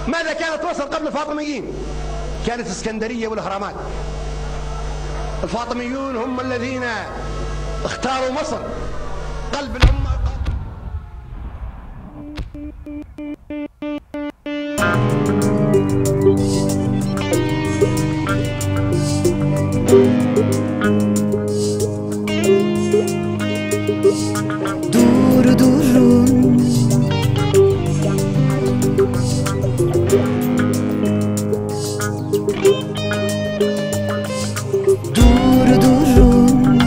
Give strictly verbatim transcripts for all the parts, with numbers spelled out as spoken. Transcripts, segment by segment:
ماذا كانت مصر قبل الفاطميين؟ كانت اسكندرية والأهرامات. الفاطميون هم الذين اختاروا مصر قلب الأمة. Dur durun, dur durun,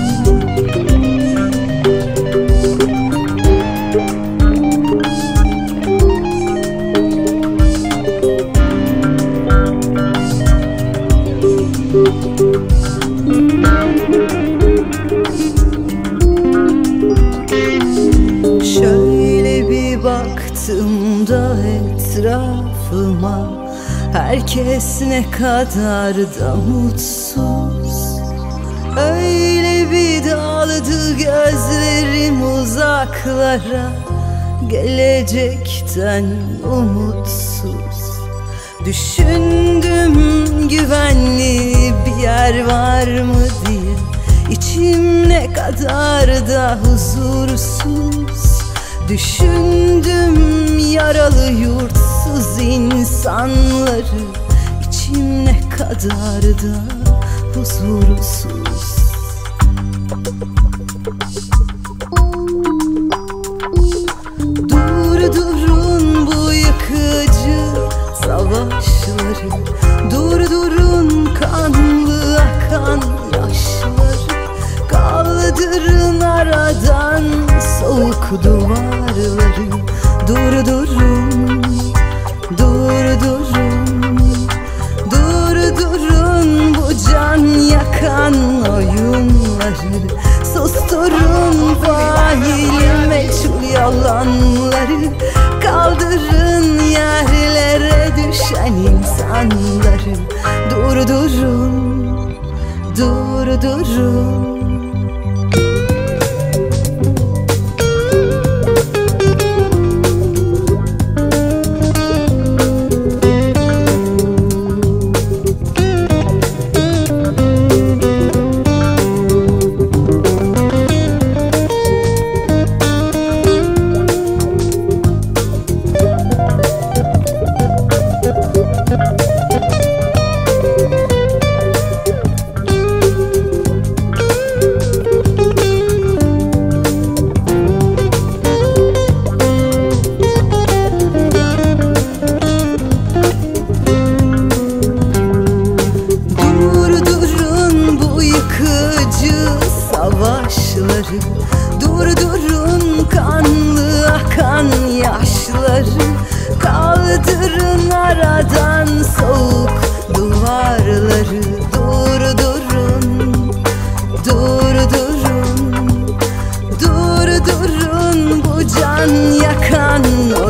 şöyle bir baktım da etrafıma, herkes ne kadar da mutsuz. Öyle bir daldı gözlerim uzaklara, gelecekten umutsuz. Düşündüm güvenli bir yer var mı diye, İçim ne kadar da huzursuz. Düşündüm yaralı yurtsuz insanları, İçim ne kadar da huzursuz. Dur durun bu yıkıcı savaşları, dur durun kanlı akan yaşları, kaldırın aradan soğuk duvarları. Dur durun, dur durun, dur durun bu can yakan oyunları. Susturun faili meçhul yalanları, kaldırın yerlere düşen insanları. Dur durun, dur durun. Savaşları, dur durun kanlı akan yaşları, kaldırın aradan soğuk duvarları. Dur durun, dur durun, dur durun bu can yakan